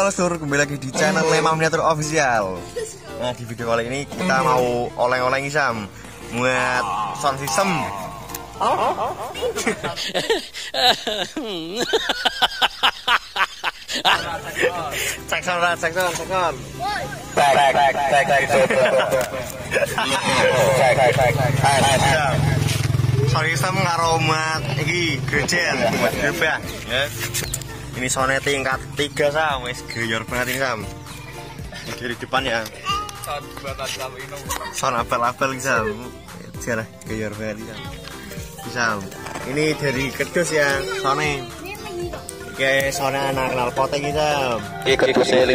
Sur, kembali lagi di channel Lemah Miniatur Official. Nah, di video kali ini kita mau oleng-oleng Sam buat sound system. Cek sound. Sound system karo mat iki grejen buat gerbang ya. Ini soundnya tingkat 3 Sam, wis geyor banget ini Sam. Dari depan ya. Sound buatan Sam ini. Sound apel-apel Sam. Jarah geyor banget ini Sam. Ini dari Kedus ya, soundnya. Oke, soundnya anak kenal potek ini Sam. Ini Kedusnya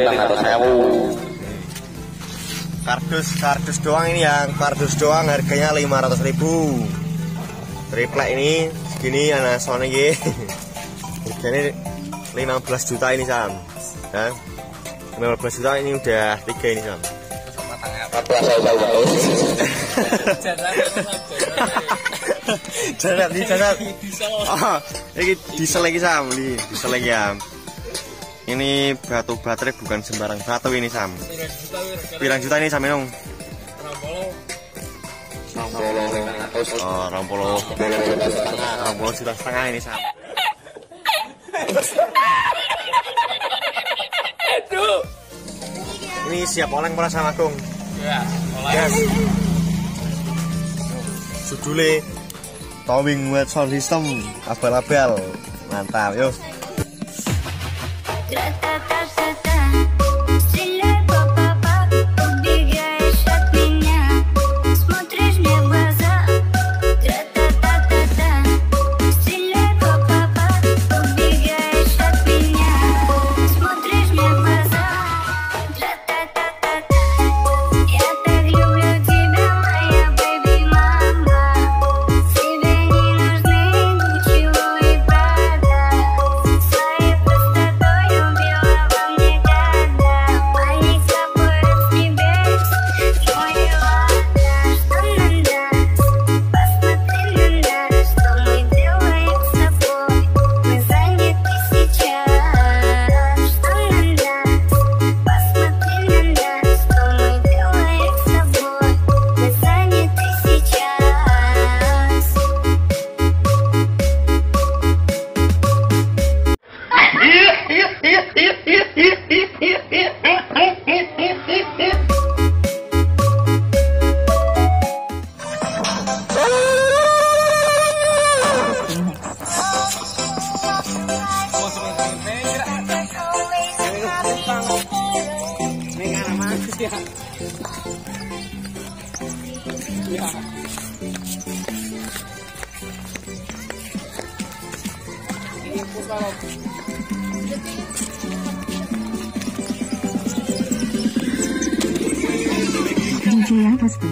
500.000. Kardus doang ini ya, kardus doang harganya 500.000. Triplek ini segini anak soundnya gitu. Harganya 15 juta ini Sam ya. 15 juta ini udah 3 ini Sam. Jalan. Oh, ini diesel lagi Sam, ini diesel lagi ya. Ini batu baterai bukan sembarang batu ini Sam. Pirang juta ini Sam Enong? 20 juta setengah ini Sam. Ini siap oleng pola sama Agung. Ya, oleng. Judulnya towing with sound system abal-abal. Mantap, yuk. DJ Pasti.